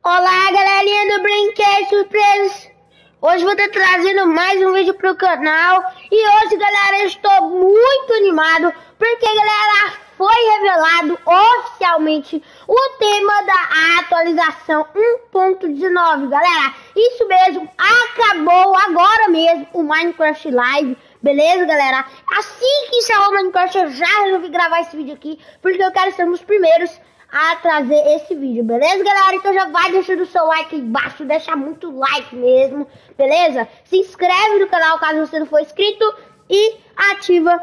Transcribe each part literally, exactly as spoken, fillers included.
Olá, galerinha do Brinquedo Surpresas! Hoje vou estar trazendo mais um vídeo pro canal. E hoje, galera, eu estou muito animado porque, galera, foi revelado oficialmente o tema da atualização um ponto dezenove, galera. Isso mesmo, acabou agora mesmo o Minecraft Live, beleza, galera? Assim que encerrou o Minecraft, eu já resolvi gravar esse vídeo aqui porque eu quero ser um dos primeiros a trazer esse vídeo, beleza, galera? Então já vai deixando o seu like aí embaixo, deixa muito like mesmo, beleza? Se inscreve no canal caso você não for inscrito e ativa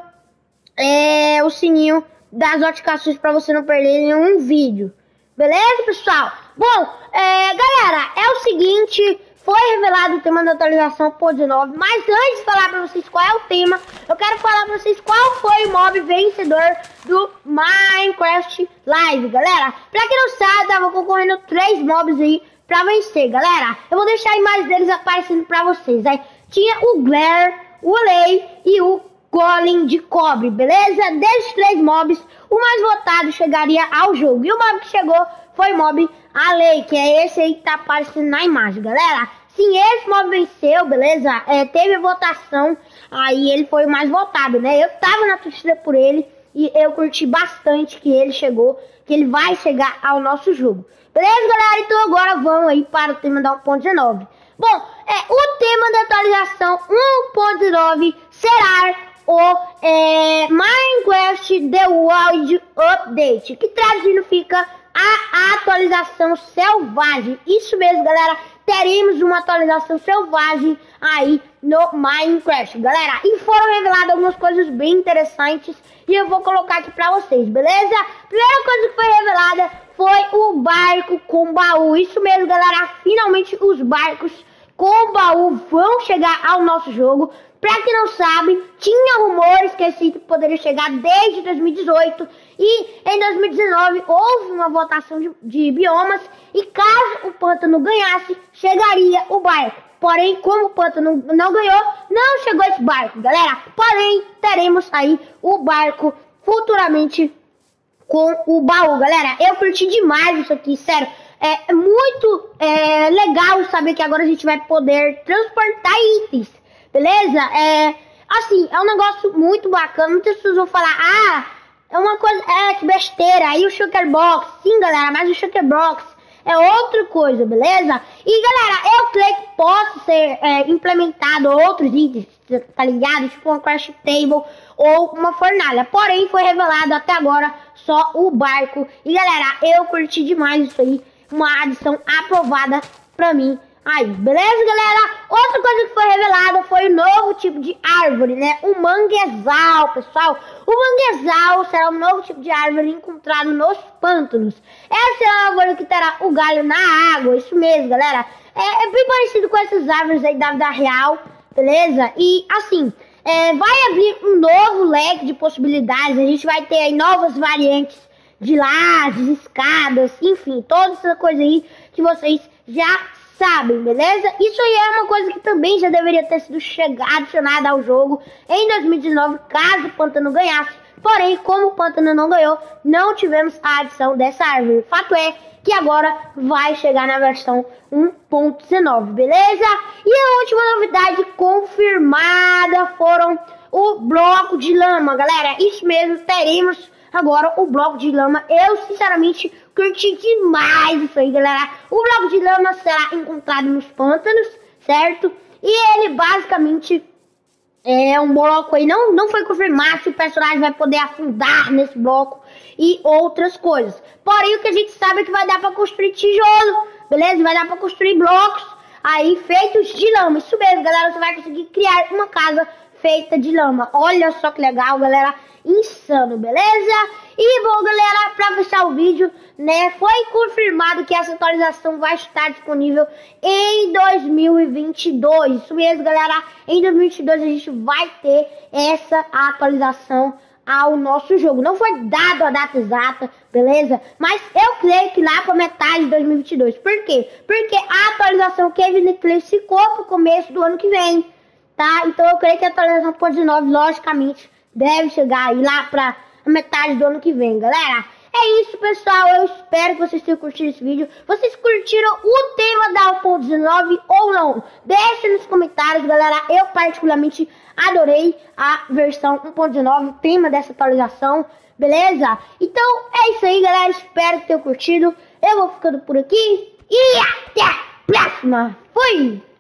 é, o sininho das notificações para você não perder nenhum vídeo, beleza, pessoal? Bom, é, galera, é o seguinte, foi revelado o tema da atualização um ponto dezenove, mas antes de falar pra vocês qual é o tema, eu quero falar pra vocês qual foi o mob vencedor do Minecraft Live, galera. Pra quem não sabe, tava concorrendo três mobs aí pra vencer, galera. Eu vou deixar a imagem deles aparecendo pra vocês. Aí tinha o Glare, o Lei e o Golem de Cobre, beleza? Desses três mobs, o mais votado chegaria ao jogo. E o mob que chegou foi o mob A Lei, que é esse aí que tá aparecendo na imagem, galera. Sim, esse mob venceu, beleza? É, teve votação, aí ele foi o mais votado, né? Eu tava na torcida por ele e eu curti bastante que ele chegou, que ele vai chegar ao nosso jogo. Beleza, galera? Então agora vamos aí para o tema da um ponto dezenove. Bom, é, o tema da atualização um ponto dezenove será o é, Minecraft The Wild Update, que traduzindo fica a atualização selvagem. Isso mesmo, galera, teremos uma atualização selvagem aí no Minecraft, galera. E foram reveladas algumas coisas bem interessantes e eu vou colocar aqui pra vocês, beleza? Primeira coisa que foi revelada foi o barco com baú. Isso mesmo, galera, finalmente os barcos com baú vão chegar ao nosso jogo. Pra quem não sabe, tinha rumores que esse item poderia chegar desde dois mil e dezoito e em dois mil e dezenove houve uma votação de, de biomas e caso o pântano ganhasse, chegaria o barco. Porém, como o pântano não ganhou, não chegou esse barco, galera. Porém, teremos aí o barco futuramente com o baú, galera. Eu curti demais isso aqui, sério. É muito é, legal saber que agora a gente vai poder transportar itens. Beleza? É, assim, é um negócio muito bacana. Muitas pessoas vão falar, ah, é uma coisa, é, que besteira. Aí o Shulker Box, sim, galera, mas o Shulker Box é outra coisa, beleza? E, galera, eu creio que possa ser é, implementado outros itens, tá ligado? Tipo uma Crash Table ou uma fornalha. Porém, foi revelado até agora só o barco. E, galera, eu curti demais isso aí. Uma adição aprovada pra mim. Aí, beleza, galera? Outra coisa que foi revelada foi o novo tipo de árvore, né? O manguezal, pessoal. O manguezal será um novo tipo de árvore encontrado nos pântanos. Essa é a árvore que terá o galho na água, isso mesmo, galera. É, é bem parecido com essas árvores aí da vida real, beleza? E, assim, é, vai abrir um novo leque de possibilidades. A gente vai ter aí novas variantes de lajes, escadas, enfim, toda essa coisa aí que vocês já sabem, beleza? Isso aí é uma coisa que também já deveria ter sido adicionada ao jogo em dois mil e dezenove, caso o pântano ganhasse. Porém, como o pântano não ganhou, não tivemos a adição dessa árvore. Fato é que agora vai chegar na versão um ponto dezenove, beleza? E a última novidade confirmada foram o bloco de lama, galera. Isso mesmo, teremos agora o bloco de lama. Eu, sinceramente, curti demais isso aí, galera. O bloco de lama será encontrado nos pântanos, certo? E ele basicamente é um bloco aí. Não, não foi confirmado se o personagem vai poder afundar nesse bloco e outras coisas. Porém, o que a gente sabe é que vai dar pra construir tijolo, beleza? Vai dar pra construir blocos aí feitos de lama. Isso mesmo, galera. Você vai conseguir criar uma casa feita de lama. Olha só que legal, galera. Insano, beleza? E bom, galera, pra fechar o vídeo, né, foi confirmado que essa atualização vai estar disponível em dois mil e vinte e dois. Isso mesmo, galera. Em dois mil e vinte e dois a gente vai ter essa atualização ao nosso jogo. Não foi dado a data exata, beleza? Mas eu creio que lá para metade de dois mil e vinte e dois. Por quê? Porque a atualização Kevin Eclipse ficou pro começo do ano que vem, tá? Então eu creio que a atualização um ponto dezenove, logicamente, deve chegar aí lá pra metade do ano que vem, galera. é isso, pessoal. Eu espero que vocês tenham curtido esse vídeo. Vocês curtiram o tema da um ponto dezenove ou não? Deixe nos comentários, galera. Eu particularmente adorei a versão um ponto dezenove, o tema dessa atualização, beleza? Então é isso aí, galera. Espero que tenham curtido. Eu vou ficando por aqui e até a próxima. Fui!